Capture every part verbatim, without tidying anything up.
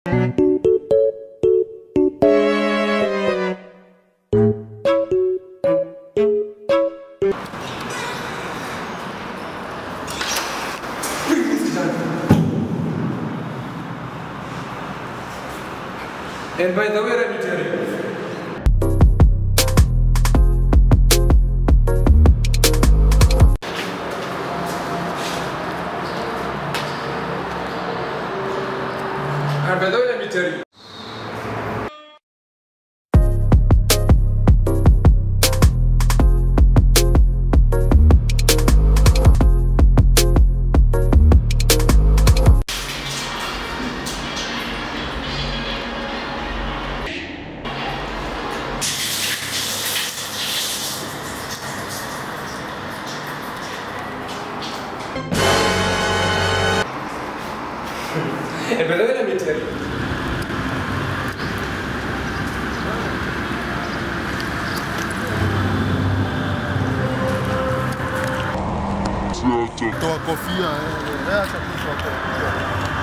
And by the way, let me tell you. And by the way, let me tell you. And by the way, let me tell you. Toa kofia, eh. Acha kutoa kofia.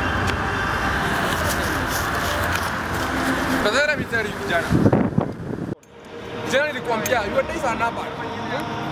By the way, let me tell you, Jana. Jana nilikwambia, your days are numbered.